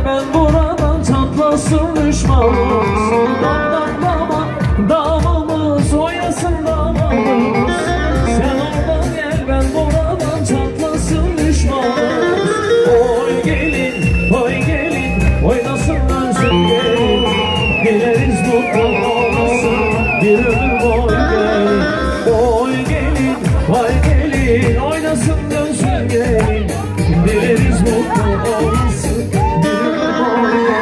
ben buradan çatlasın düşmanımız. Damımız oynasın damımız. Sen oradan gel ben buradan çatlasın düşmanımız. Oy gelin oynasın dönsün gelin. Dileriz mutlu olmasın bir ömür boyu gelin. Oy gelin oynasın dönsün gelin. Dileriz mutlu olmasın bir ömür boyu gelin.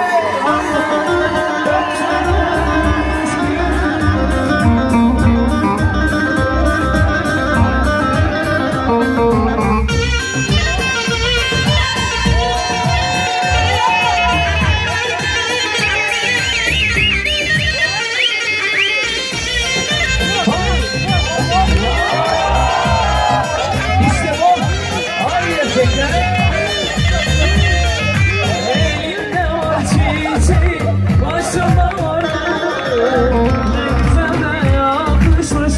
Elinde var çiçeği, başında var ne güzel de yakışmış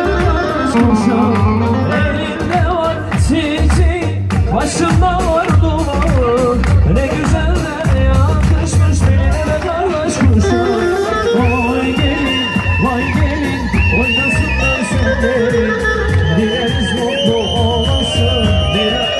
elinde var çiçeği, başında var dumanı, ne güzel de yakışmış beline kardeş kuşu. Oy gelin oynasın dönsün gelin. Dileriz mutlu olasın bir ömür.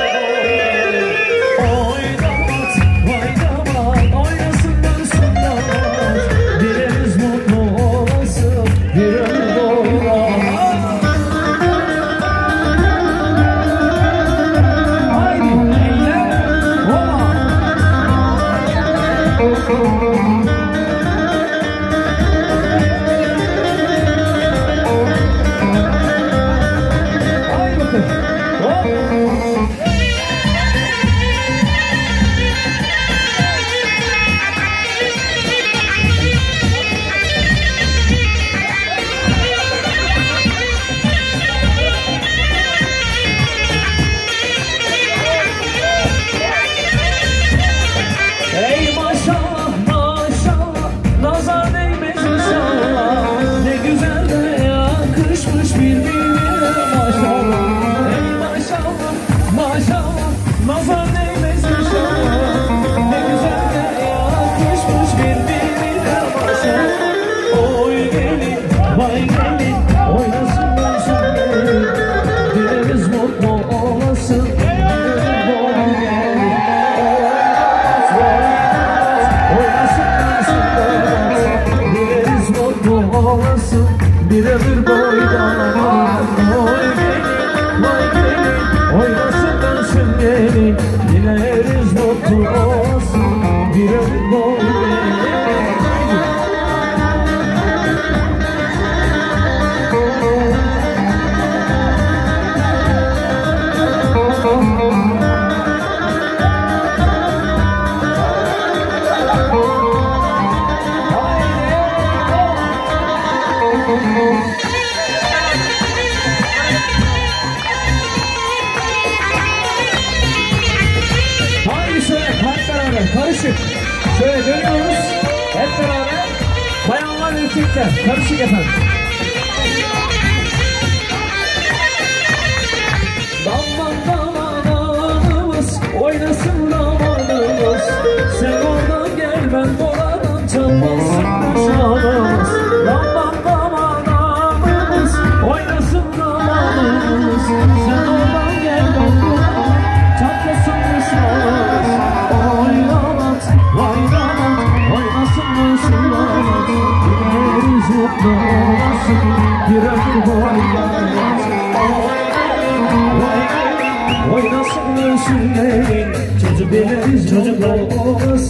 Ey maşallah maşallah, nazar değmez inşallah, ne güzel de yakışmış birbirine maşallah. Ey maşallah maşallah, nazar değmez inşallah, ne güzel de yakışmış birbirine maşallah. Oy gelin oynasın dönsün gelin. Dileriz mutlu olasın bir ömür boyu gelin. Dileriz mutlu olasın bir ömür boyda. Oy gelin oynasın dönsün gelin. Dileriz mutlu olasın bir ömür boyda. Haydi şöyle hep beraber karışık. Şöyle dönüyoruz hep beraber. Bayanlar erkekler karışık efendim. Damanımız oynasın damanımız. Sen oradan gel ben buradan çalmasın düşmanımız. Damanımız oynasın damanımız. Sen oradan gel ben buradan çatlasın düşmanımız. Oynasın düşmanımız. Dileriz mutlu olasın bir ömür boyu. Oynasın düşmanımız. Çocuk dileriz mutlu olasın.